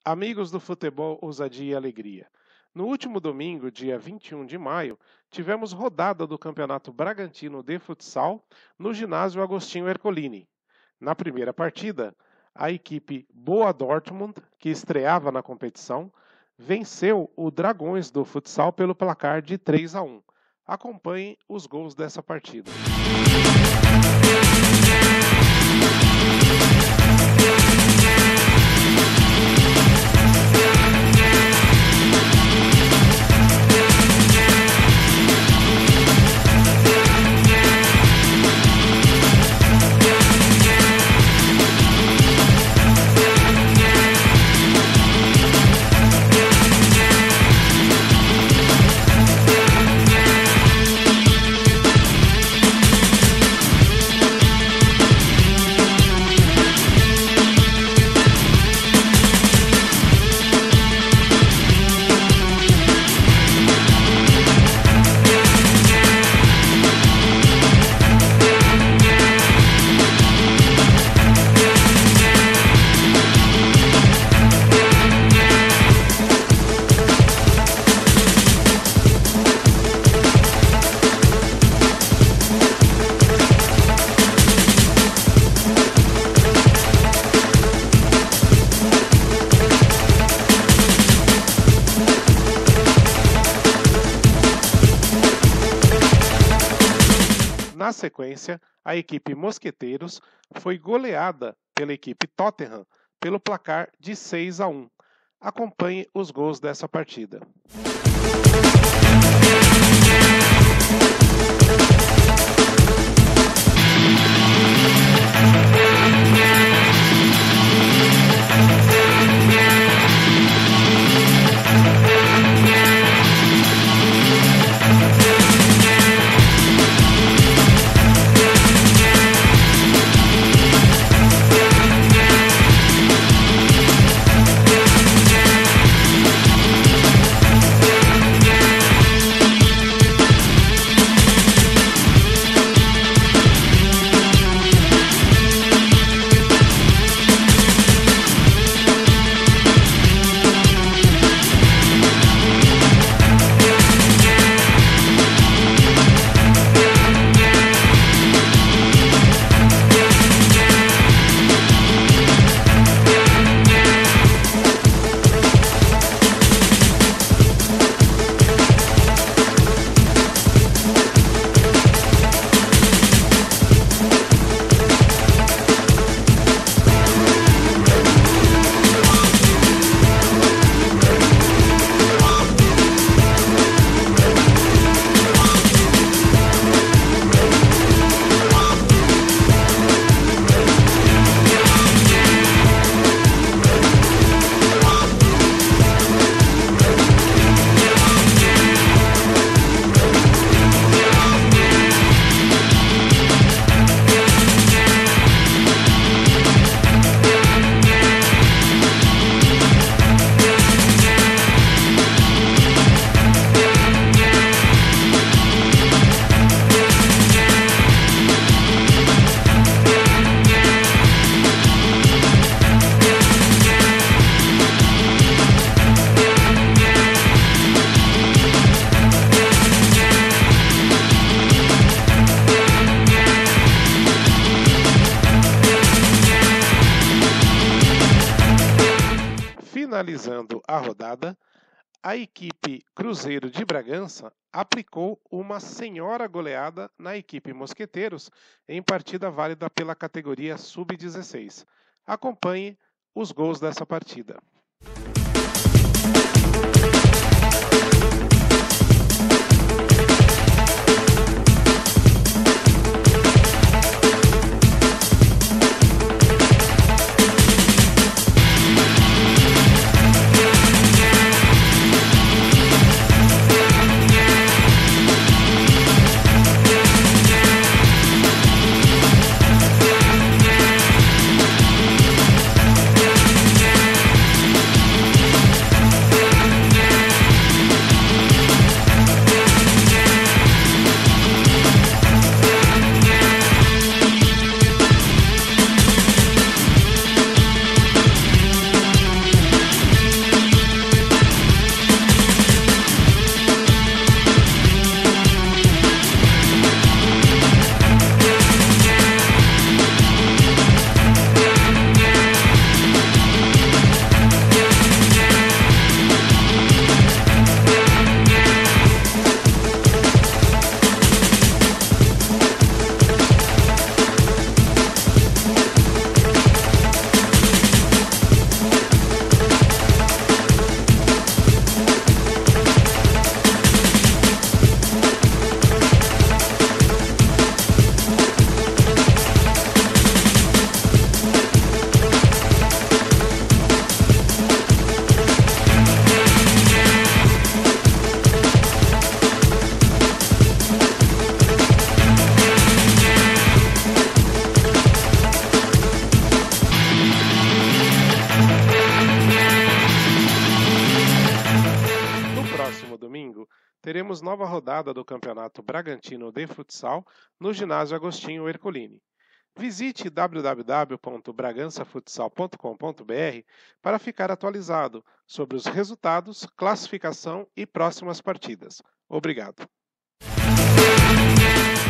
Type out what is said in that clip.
Amigos do futebol, ousadia e alegria. No último domingo, dia 21 de maio, tivemos rodada do Campeonato Bragantino de Futsal no ginásio Agostinho Ercolini. Na primeira partida, a equipe Boa Dortmund, que estreava na competição, venceu o Dragões do Futsal pelo placar de 3-1. Acompanhem os gols dessa partida. Na sequência, a equipe Mosqueteiros foi goleada pela equipe Tottenham pelo placar de 6-1. Acompanhe os gols dessa partida. Finalizando a rodada, a equipe Cruzeiro de Bragança aplicou uma senhora goleada na equipe Mosqueteiros em partida válida pela categoria Sub-16. Acompanhe os gols dessa partida. teremos nova rodada do Campeonato Bragantino de Futsal no ginásio Agostinho Ercolini. Visite www.bragançafutsal.com.br para ficar atualizado sobre os resultados, classificação e próximas partidas. Obrigado.